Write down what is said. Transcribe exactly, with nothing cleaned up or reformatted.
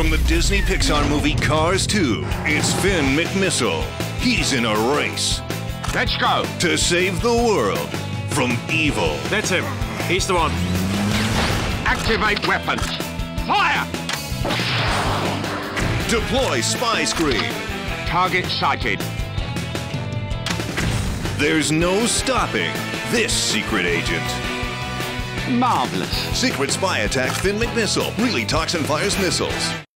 From the Disney Pixar movie Cars two, it's Finn McMissile. He's in a race. Let's go. To save the world from evil. That's him. He's the one. Activate weapons. Fire! Deploy spy screen. Target sighted. There's no stopping this secret agent. Marvelous. Secret spy attack Finn McMissile. Really talks and fires missiles.